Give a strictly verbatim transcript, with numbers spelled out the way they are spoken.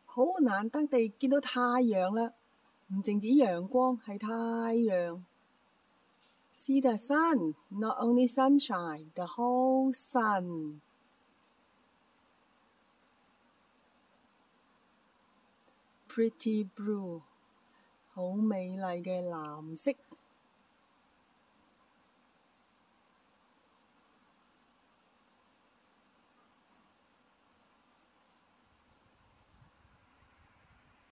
好難得地見到太陽啦，唔淨止陽光，係太陽。See the sun, not only sunshine, the whole sun. Pretty blue, 好美麗嘅藍色。